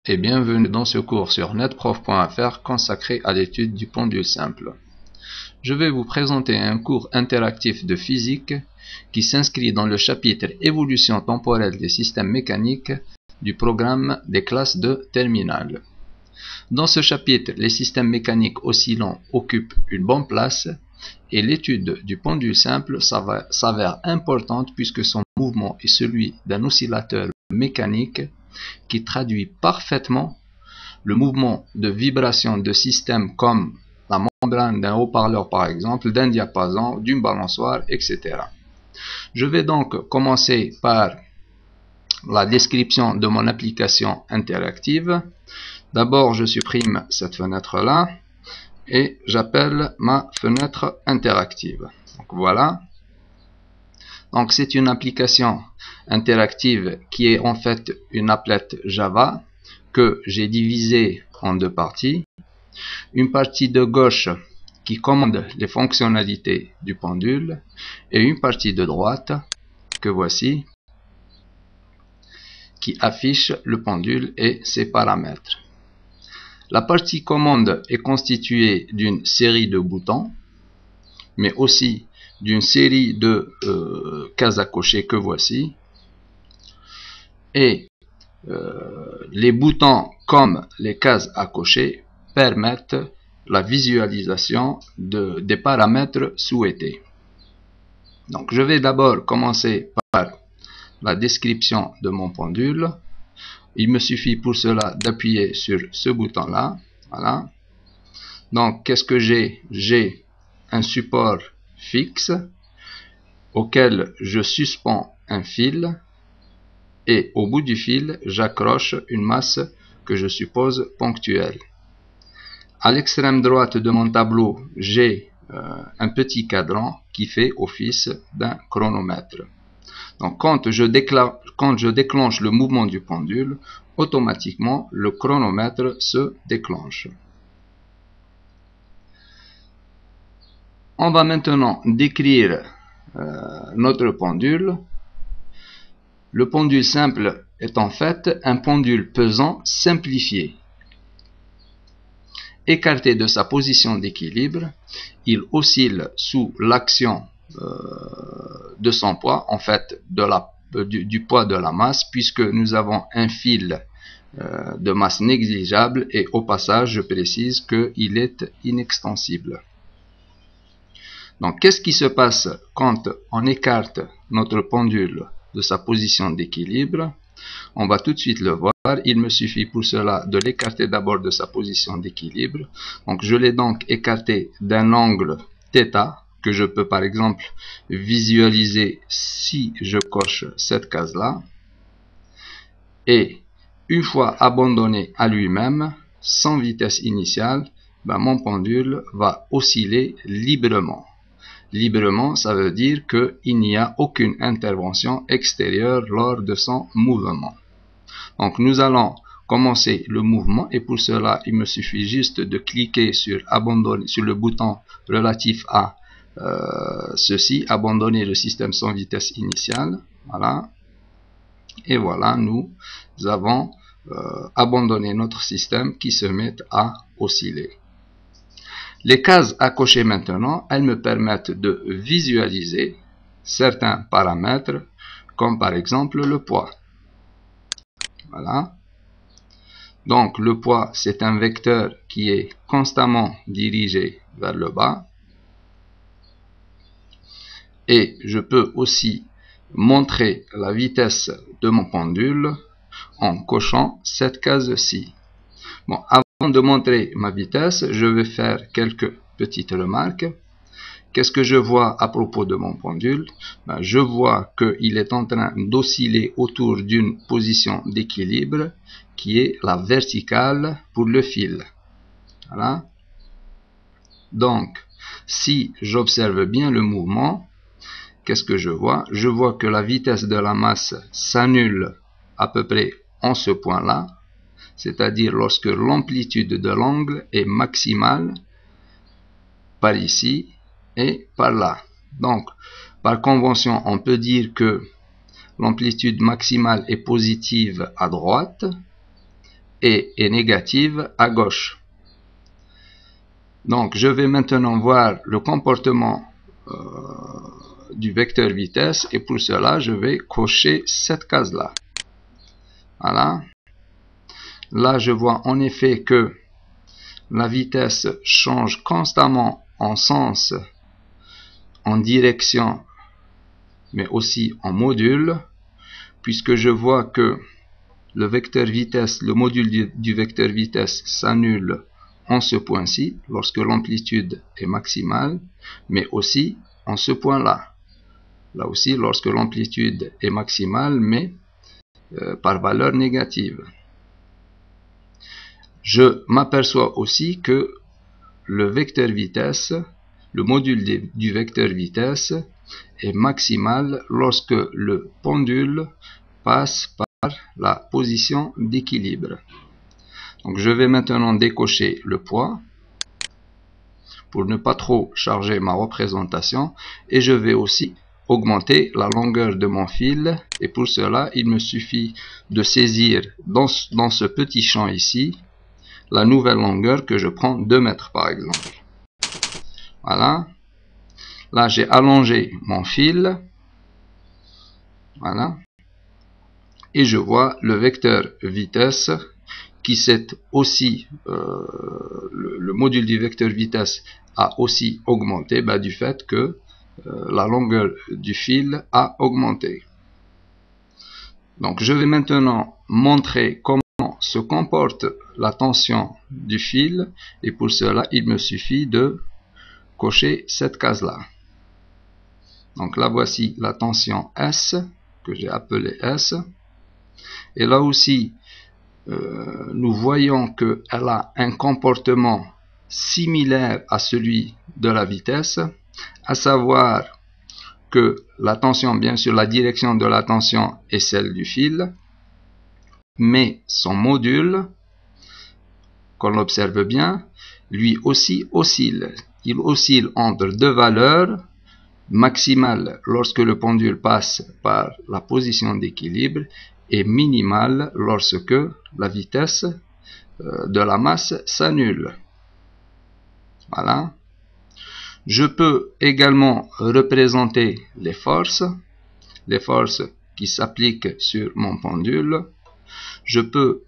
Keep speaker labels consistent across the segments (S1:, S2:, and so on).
S1: et bienvenue dans ce cours sur netprof.fr consacré à l'étude du pendule simple. Je vais vous présenter un cours interactif de physique qui s'inscrit dans le chapitre Évolution temporelle des systèmes mécaniques du programme des classes de terminale. Dans ce chapitre, les systèmes mécaniques oscillants occupent une bonne place et l'étude du pendule simple s'avère importante puisque son mouvement est celui d'un oscillateur mécanique qui traduit parfaitement le mouvement de vibration de systèmes comme la membrane d'un haut-parleur par exemple, d'un diapason, d'une balançoire, etc. Je vais donc commencer par la description de mon application interactive. D'abord, je supprime cette fenêtre-là et j'appelle ma fenêtre interactive. Donc voilà. Donc c'est une application interactive qui est en fait une applet Java que j'ai divisée en deux parties. Une partie de gauche qui commande les fonctionnalités du pendule et une partie de droite que voici qui affiche le pendule et ses paramètres. La partie commande est constituée d'une série de boutons, mais aussi d'une série de cases à cocher que voici. Et les boutons comme les cases à cocher permettent la visualisation des paramètres souhaités. Donc je vais d'abord commencer par la description de mon pendule. Il me suffit pour cela d'appuyer sur ce bouton-là. Voilà. Donc qu'est-ce que j'ai? J'ai un support fixe auquel je suspends un fil et au bout du fil, j'accroche une masse que je suppose ponctuelle. À l'extrême droite de mon tableau, j'ai un petit cadran qui fait office d'un chronomètre. Donc quand je déclenche le mouvement du pendule, automatiquement le chronomètre se déclenche. On va maintenant décrire notre pendule. Le pendule simple est en fait un pendule pesant simplifié. Écarté de sa position d'équilibre, il oscille sous l'action de son poids, en fait du poids de la masse, puisque nous avons un fil de masse négligeable et au passage je précise qu'il est inextensible. Donc qu'est-ce qui se passe quand on écarte notre pendule de sa position d'équilibre? On va tout de suite le voir. Il me suffit pour cela de l'écarter d'abord de sa position d'équilibre. Donc je l'ai donc écarté d'un angle θ que je peux par exemple visualiser si je coche cette case-là. Et une fois abandonné à lui-même, sans vitesse initiale, mon pendule va osciller librement. Librement, ça veut dire qu'il n'y a aucune intervention extérieure lors de son mouvement. Donc nous allons commencer le mouvement et pour cela il me suffit juste de cliquer sur abandonner sur le bouton relatif à ceci, abandonner le système sans vitesse initiale. Voilà. Et voilà, nous avons abandonné notre système qui se met à osciller. Les cases à cocher maintenant, elles me permettent de visualiser certains paramètres, comme par exemple le poids. Voilà. Donc le poids, c'est un vecteur qui est constamment dirigé vers le bas. Et je peux aussi montrer la vitesse de mon pendule en cochant cette case-ci. Bon, avant de montrer ma vitesse, je vais faire quelques petites remarques. Qu'est-ce que je vois à propos de mon pendule? Je vois qu'il est en train d'osciller autour d'une position d'équilibre qui est la verticale pour le fil. Voilà. Donc, si j'observe bien le mouvement, qu'est-ce que je vois? Je vois que la vitesse de la masse s'annule à peu près en ce point-là, c'est-à-dire lorsque l'amplitude de l'angle est maximale par ici et par là. Donc, par convention, on peut dire que l'amplitude maximale est positive à droite et est négative à gauche. Donc je vais maintenant voir le comportement du vecteur vitesse, et pour cela je vais cocher cette case là. Voilà. Là je vois en effet que la vitesse change constamment en sens, en direction, mais aussi en module, puisque je vois que le vecteur vitesse, le module du vecteur vitesse s'annule en ce point-ci, lorsque l'amplitude est maximale, mais aussi en ce point-là. Là aussi, lorsque l'amplitude est maximale, mais par valeur négative. Je m'aperçois aussi que le vecteur vitesse, le module du vecteur vitesse est maximal lorsque le pendule passe par la position d'équilibre. Donc je vais maintenant décocher le poids pour ne pas trop charger ma représentation, et je vais aussi augmenter la longueur de mon fil, et pour cela il me suffit de saisir dans ce petit champ ici la nouvelle longueur que je prends 2 mètres par exemple. Voilà. Là j'ai allongé mon fil. Voilà. Et je vois le vecteur vitesse qui s'est aussi, le module du vecteur vitesse a aussi augmenté du fait que la longueur du fil a augmenté. Donc je vais maintenant montrer comment se comporte la tension du fil, et pour cela il me suffit de cocher cette case là. Donc là voici la tension S que j'ai appelée S, et là aussi nous voyons qu'elle a un comportement similaire à celui de la vitesse, à savoir que la tension, bien sûr la direction de la tension est celle du fil, mais son module, qu'on l'observe bien, lui aussi oscille. Il oscille entre deux valeurs maximales lorsque le pendule passe par la position d'équilibre et minimale lorsque la vitesse de la masse s'annule. Voilà. Je peux également représenter les forces qui s'appliquent sur mon pendule. Je peux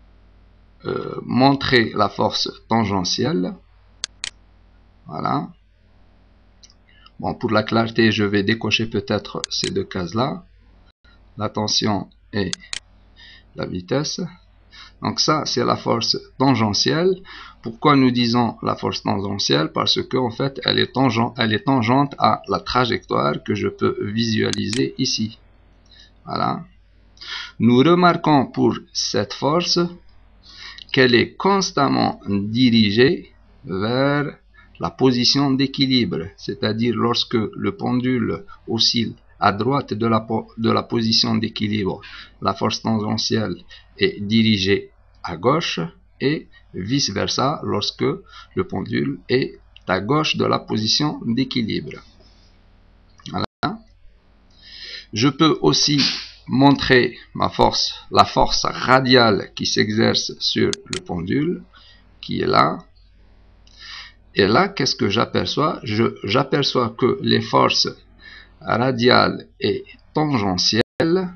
S1: montrer la force tangentielle. Voilà. Bon, pour la clarté, je vais décocher peut-être ces deux cases-là. La tension et la vitesse. Donc ça, c'est la force tangentielle. Pourquoi nous disons la force tangentielle? Parce qu'en fait, elle est tangente à la trajectoire que je peux visualiser ici. Voilà. Nous remarquons pour cette force qu'elle est constamment dirigée vers la position d'équilibre, c'est-à-dire lorsque le pendule oscille à droite de la position d'équilibre, la force tangentielle est dirigée à gauche, et vice-versa lorsque le pendule est à gauche de la position d'équilibre. Voilà. Je peux aussi montrer la force radiale qui s'exerce sur le pendule, qui est là. Et là, qu'est-ce que j'aperçois? J'aperçois que les forces radiales et tangentielles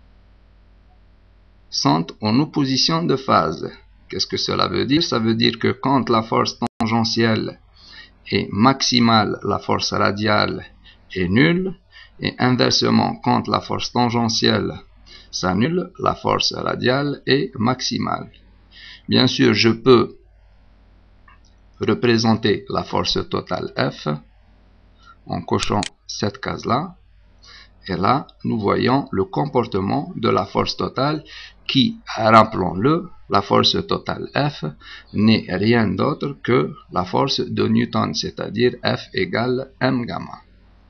S1: sont en opposition de phase. Qu'est-ce que cela veut dire? Ça veut dire que quand la force tangentielle est maximale, la force radiale est nulle, et inversement, quand la force tangentielle s'annule, la force radiale est maximale. Bien sûr, je peux représenter la force totale F en cochant cette case-là. Et là, nous voyons le comportement de la force totale qui, rappelons-le, la force totale F n'est rien d'autre que la force de Newton, c'est-à-dire F égale m gamma.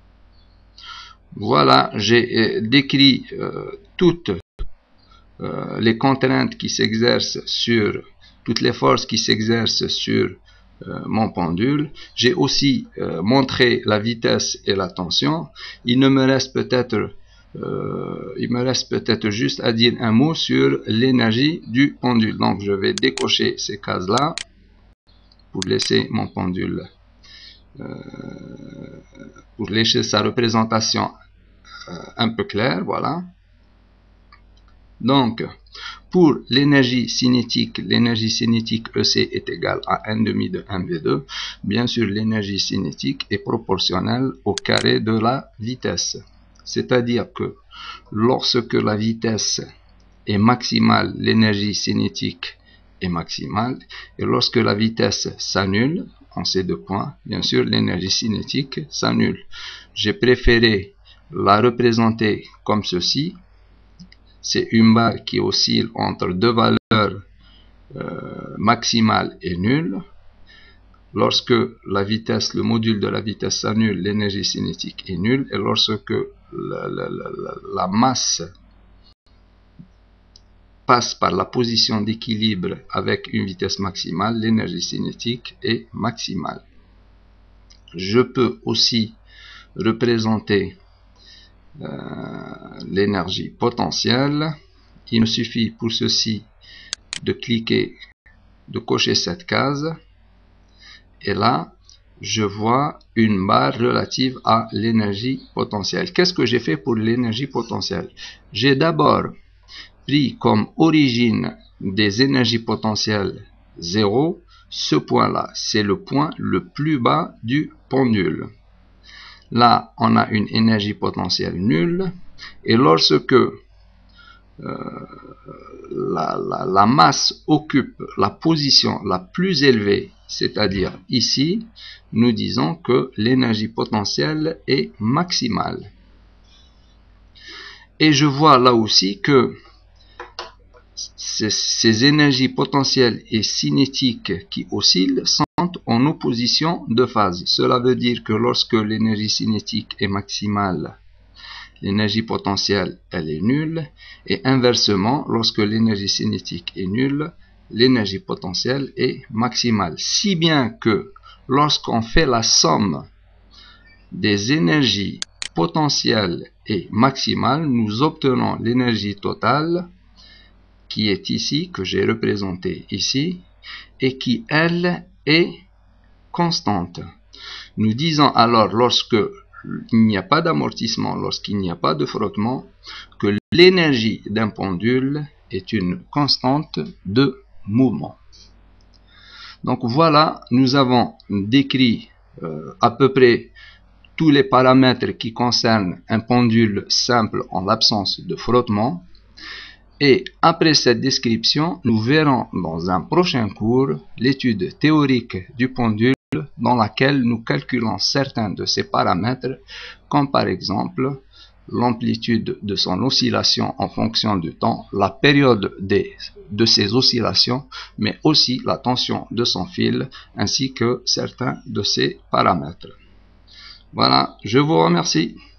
S1: Voilà, j'ai décrit toutes les contraintes qui s'exercent sur, toutes les forces qui s'exercent sur mon pendule. J'ai aussi montré la vitesse et la tension. Il ne me reste peut-être il me reste peut-être juste à dire un mot sur l'énergie du pendule. Donc je vais décocher ces cases-là pour laisser mon pendule, pour laisser sa représentation un peu claire. Voilà. Donc, pour l'énergie cinétique EC est égale à 1/2 de mv2. Bien sûr, l'énergie cinétique est proportionnelle au carré de la vitesse. C'est-à-dire que lorsque la vitesse est maximale, l'énergie cinétique est maximale. Et lorsque la vitesse s'annule, en ces deux points, bien sûr, l'énergie cinétique s'annule. J'ai préféré la représenter comme ceci. C'est une barre qui oscille entre deux valeurs maximales et nulles. Lorsque la vitesse, le module de la vitesse s'annule, l'énergie cinétique est nulle. Et lorsque la masse passe par la position d'équilibre avec une vitesse maximale, l'énergie cinétique est maximale. Je peux aussi représenter l'énergie potentielle. Il me suffit pour ceci de cliquer, de cocher cette case, et là je vois une barre relative à l'énergie potentielle. Qu'est-ce que j'ai fait pour l'énergie potentielle? J'ai d'abord pris comme origine des énergies potentielles 0, ce point-là, c'est le point le plus bas du pendule. Là, on a une énergie potentielle nulle, et lorsque la masse occupe la position la plus élevée, c'est-à-dire ici, nous disons que l'énergie potentielle est maximale. Et je vois là aussi que ces énergies potentielles et cinétiques qui oscillent sont en opposition de phase. Cela veut dire que lorsque l'énergie cinétique est maximale, l'énergie potentielle elle est nulle, et inversement, lorsque l'énergie cinétique est nulle, l'énergie potentielle est maximale. Si bien que lorsqu'on fait la somme des énergies potentielles et maximales, nous obtenons l'énergie totale qui est ici, que j'ai représentée ici, et qui, elle, est constante. Nous disons alors, lorsque il n'y a pas d'amortissement, lorsqu'il n'y a pas de frottement, que l'énergie d'un pendule est une constante de mouvement. Donc voilà, nous avons décrit à peu près tous les paramètres qui concernent un pendule simple en l'absence de frottement. Et après cette description, nous verrons dans un prochain cours l'étude théorique du pendule dans laquelle nous calculons certains de ces paramètres, comme par exemple l'amplitude de son oscillation en fonction du temps, la période de ses oscillations, mais aussi la tension de son fil, ainsi que certains de ses paramètres. Voilà, je vous remercie.